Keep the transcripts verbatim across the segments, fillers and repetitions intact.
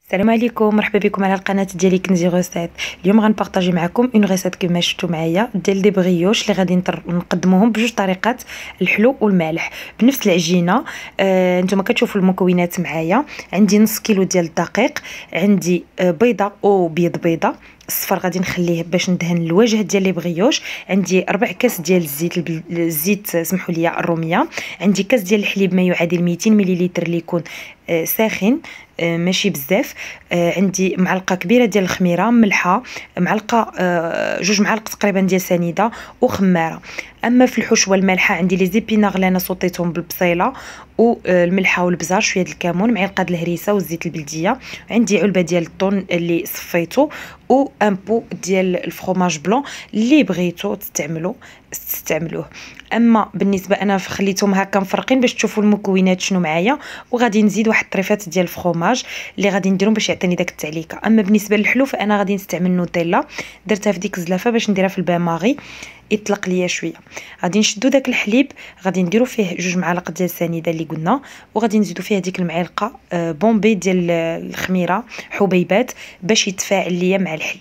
السلام عليكم، مرحبا بكم على القناه ديالي كنزي غوسيت. اليوم غنبارطاجي معكم اون غيسيت كما شفتوا معايا ديال دي بريوش اللي غادي نقدموهم بجوج طريقات، الحلو والمالح بنفس العجينه. آه، نتوما كتشوفوا المكونات معايا. عندي نص كيلو ديال الدقيق، عندي آه بيضه او بيض بيضه، الصفر غادي نخليه باش ندهن الوجه ديال لي بريوش. عندي ربع كاس ديال الزيت البل... الزيت سمحوا لي الروميه. عندي كاس ديال الحليب ما يعادل مئتين مليلتر اللي يكون آه ساخن، آه ماشي بزاف. آه عندي معلقه كبيره ديال الخميره ملحه، معلقه آه جوج معالق تقريبا ديال سنيده وخماره. اما في الحشوه المالحه عندي لي زيبيناغ اللي انا صوتيتهم بالبصيله والملحه والبزار، شويه د الكمون، معلقه د الهريسه والزيت البلديه. عندي علبه ديال الطون اللي صفيته و ان بو ديال الفرomاج بلون اللي بغيتو تستعملوا تستعملوه. اما بالنسبه انا خليتهم هكا مفرقين باش تشوفوا المكونات شنو معايا، وغادي نزيد واحد الطريفات ديال الفرomاج اللي غادي نديرهم باش يعطيني داك التعليكه. اما بالنسبه للحلو فانا غادي نستعمل نوتيلا، درتها في ديك الزلافه باش نديرها في البان ماغي يطلق ليا شويه. غادي نشدو داك الحليب، غادي نديرو فيه جوج معالق ديال السنيده اللي قلنا، وغادي نزيدو فيه ديك المعلقه بومبي ديال الخميره حبيبات باش يتفاعل ليا مع الحليب.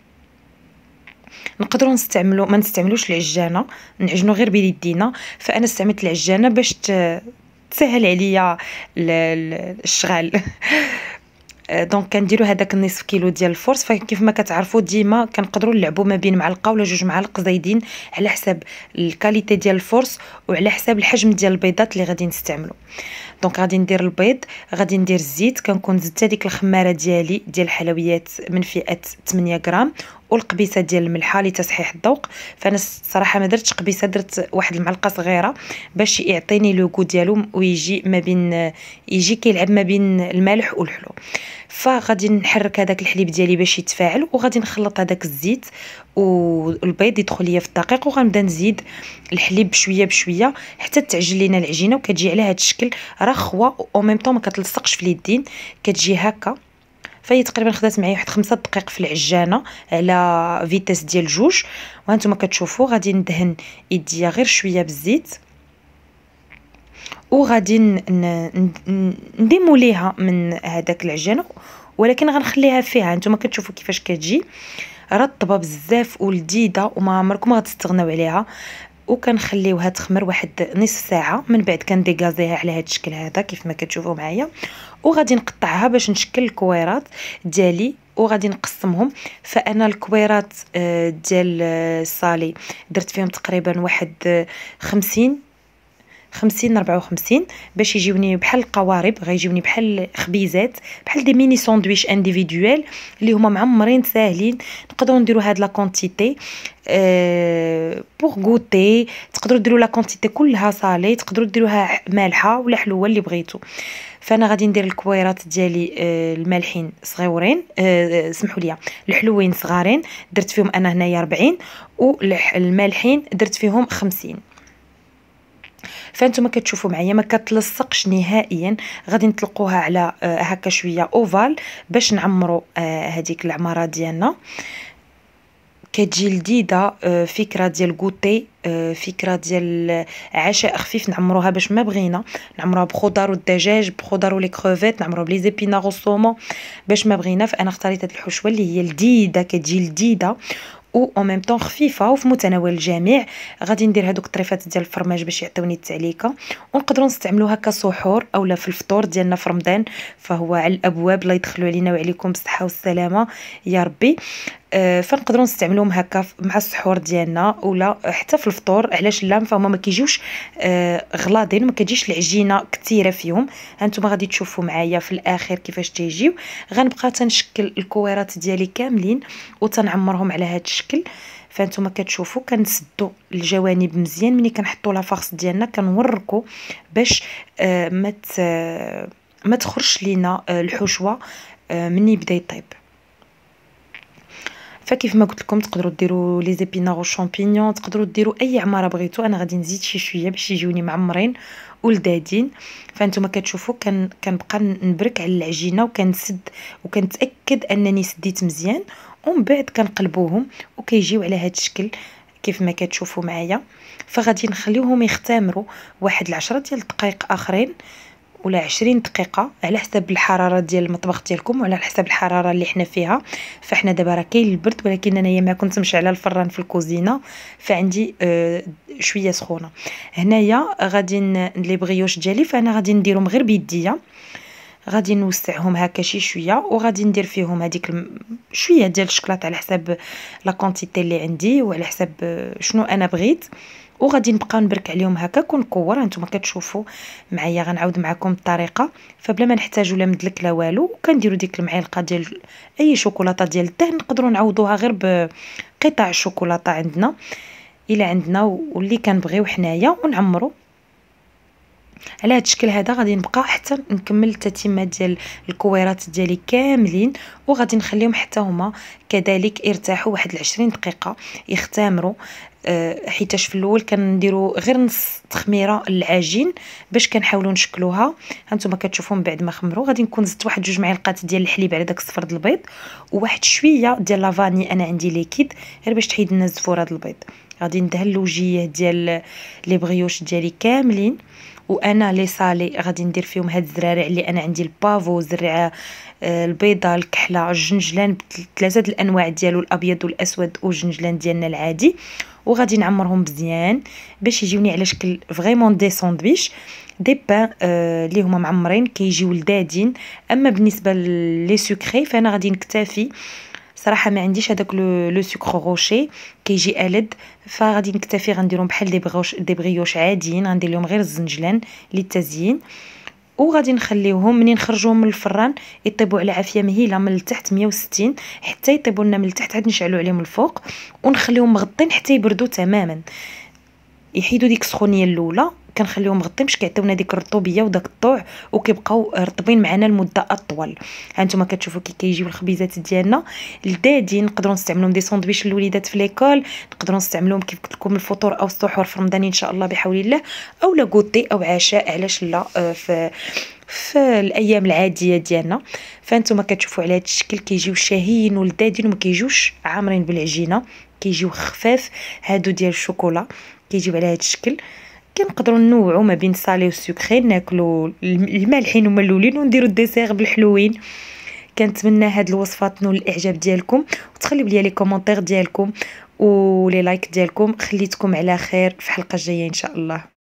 نقدروا نستعملوا ما نستعملوش العجانه، نعجنو غير بيدينا، فانا استعملت العجانه باش تسهل عليا الشغل. دونك كنديروا هذاك النصف كيلو ديال الفرص. فكيف ما كتعرفوا ديما كنقدروا نلعبوا ما بين معلقه ولا جوج معالق زايدين على حساب الكاليتي ديال الفرص وعلى حساب الحجم ديال البيضات اللي غادي نستعملوا. دونك غادي ندير البيض، غادي ندير الزيت، كنكون زدت هذيك الخماره ديالي ديال الحلويات من فئه ثمانية غرام، والقبيصه ديال الملحه لتصحيح الذوق. فانا الصراحه ما درتش قبيصه، درت واحد المعلقه صغيره باش يعطيني لو غو ديالو ويجي ما بين يجي كيلعب ما بين المالح والحلو. فغادي نحرك هذاك الحليب ديالي باش يتفاعل، وغادي نخلط هذاك الزيت والبيض يدخل ليا في الدقيق، وغنبدا نزيد الحليب بشويه بشويه حتى تعجن لينا العجينه وكتجي على هذا الشكل رخوه او ميم طون ما كتلصقش في اليدين، كتجي هكا. فهي تقريبا خدات معايا واحد خمسة دقائق في العجانه على فيتاس ديال جوج. وهانتوما كتشوفوا غادي ندهن يديا غير شويه بالزيت، وغادي نديمو ليها من هذاك العجانه، ولكن غنخليها فيها. انتما كتشوفوا كيفاش كتجي رطبه بزاف ولذيذه وما عمركم غتستغناو عليها. وكنخليوها تخمر واحد نصف ساعه، من بعد كنديكازيها على هذا الشكل هذا كيف ما كتشوفوا معايا، وغادي نقطعها باش نشكل الكويرات ديالي وغادي نقسمهم. فانا الكويرات ديال الصالي درت فيهم تقريبا واحد خمسين خمسين ربعة وخمسين باش يجيوني بحال القوارب، غيجيوني بحال خبيزات، بحال دي ميني ساندويش انديفيدوال اللي هما معمرين ساهلين. نقدروا نديروا هاد لا كونتيتي أه بوغ غوتي، تقدروا ديروا لا كونتيتي كلها صالي، تقدروا ديروها مالحه ولا حلوه اللي بغيتو. فانا غادي ندير الكويرات ديالي أه المالحين صغيورين، أه سمحوا لي الحلوين صغارين، درت فيهم انا هنايا أربعين، والمالحين درت فيهم خمسين. فانتم كتشوفوا معايا ما كتلصقش نهائيا. غادي نطلقوها على آه هكا شويه اوفال باش نعمروا آه هذيك العماره ديالنا. كتجي لذيذه، آه فكره ديال غوتي، آه فكره ديال عشاء خفيف نعمروها باش ما بغينا نعمروها بخضر والدجاج، بخضر ولي كروفيت، نعمروها بلي زيبيناغ والصومون باش ما بغينا. فانا اختاريت هذه الحشوه اللي هي لذيذه، كتجي لذيذه و او ميم طون خفيفه وفي متناول الجميع. غادي ندير هذوك الطريفات ديال الفرماج باش يعطيوني التعليكه، ونقدروا نستعملوها كسحور اولا في الفطور ديالنا في رمضان، فهو على الابواب. الله يدخلوا علينا وعليكم بالصحه والسلامه يا ربي. آه فنقدروا نستعملوهم هكا مع السحور ديالنا ولا حتى في الفطور. علاش لا؟ فهما ما كيجيوش آه غلاضين، ما كتجيش العجينه كثيره فيهم. هانتوما غادي تشوفوا معايا في الاخر كيفاش تيجيو. غنبقى تنشكل الكويرات ديالي كاملين وتنعمرهم على هذا الشكل. فانتوما كتشوفوا كنسدوا الجوانب مزيان، ملي كنحطوا لافاغس ديالنا كنوركوا باش آه ما ما تخرجش لينا آه الحشوه آه مني يبدا يطيب. فكيف ما قلت لكم تقدروا ديروا لي زيبيناغ والشامبينيون، تقدروا ديروا اي عماره بغيتو. انا غادي نزيد شي شويه باش يجوني معمرين ولذاذين. فانتوما كتشوفوا كان كنبقى نبرك على العجينه وكنسد وكنتاكد انني سديت مزيان، ومن بعد كنقلبوهم وكيجيو على هذا الشكل كيف ما كتشوفوا معايا. فغادي نخليوهم يختمروا واحد العشرة ديال الدقائق اخرين، ولا عشرين دقيقه على حسب الحراره ديال المطبخ ديالكم وعلى حسب الحراره اللي حنا فيها. فاحنا دابا راه كاين البرد، ولكن انايا ما كنت مشعله الفران في الكوزينه، فعندي آه شويه سخونه. هنايا غادي لي بغيوش ديالي فانا غادي نديرهم غير بيديا، غادي نوسعهم هكا شي شويه، وغادي ندير فيهم هذيك الم... شويه ديال الشكلاط على حسب لا كونتيتي اللي عندي وعلى حسب شنو انا بغيت، وغادي نبقى نبرك عليهم هكاك ونكور. هانتوما كتشوفوا معايا غنعاود معكم الطريقه. فبلا ما نحتاجوا لا مدلك لا والو، كنديروا ديك المعلقه ديال اي شوكولاته ديال الدهن، نقدروا نعوضوها غير بقطع الشوكولاته عندنا الا عندنا واللي كنبغيو حنايا، ونعمروا على هذا الشكل هذا. غادي نبقى حتى نكمل التتمه ديال الكويرات ديالي كاملين، وغادي نخليهم حتى هما كذلك يرتاحوا واحد عشرين دقيقه يختمروا. أه حيتاش في الاول كنديروا غير نص تخميره العجين باش كنحاولوا نشكلوها. هانتوما كتشوفوا من بعد ما خمروا غادي نكون زدت واحد جوج معالق ديال الحليب على داك الصفر د البيض، وواحد شويه ديال لافاني انا عندي ليكيد غير باش تحيد لنا الزفوره د البيض. غادي ندهن الوجيه ديال لي بغيوش ديالي كاملين، وانا لي صالي غادي ندير فيهم هاد الزرارع اللي انا عندي البافو، زرعه البيضه، الكحله، الجنجلان بثلاثه الانواع ديالو، الابيض والاسود والجنجلان ديالنا العادي. وغادي نعمرهم مزيان باش يجيوني على شكل فريمون دي ساندويتش دي بان اللي هما معمرين كيجيو لذادين. اما بالنسبه لي سكري فانا غادي نكتفي صراحه، ما عنديش هذاك لو سكر روشي كيجي الد، فغادي نكتفي غنديرهم بحال دي بغوش دي بغيوش عاديين، غندير لهم غير الزنجلان للتزيين، وغادي نخليوهم منين نخرجوهم من الفران يطيبوا على عافيه مهيله من التحت مية وستين حتى يطيبوا لنا من التحت، عاد نشعلوا عليهم الفوق ونخليهم مغطين حتى يبردوا تماما، يحيدوا ديك السخونيه الاولى. كنخليهم مغطين باش كيعطيونا ديك الرطوبيه وداك الطوع، وكيبقاو رطبين معنا المده اطول. هانتوما كتشوفوا كي كيجيو الخبيزات ديالنا لذادين، نقدروا نستعملوهم دي ساندويتش للوليدات في ليكول، نقدروا نستعملوهم كيف قلت لكم الفطور او السحور في رمضان ان شاء الله بحول الله، او لا غوتي او عشاء، علاش لا في في الايام العاديه ديالنا. فانتوما كتشوفوا على هذا الشكل كيجيو شاهيين ولذادين وما كيجيوش عامرين بالعجينه، كيجيو خفاف. هادو ديال الشوكولا كيجيو على هذا الشكل. كنقدروا ننوعوا ما بين الصالي والسكري، ناكلوا المالحين هما الاولين ونديروا الديسير بالحلوين. كنتمنى هاد الوصفه تنول الاعجاب ديالكم، وتخليو لي لي كومونتير ديالكم ولي لايك ديالكم. خليتكم على خير في الحلقه الجايه ان شاء الله.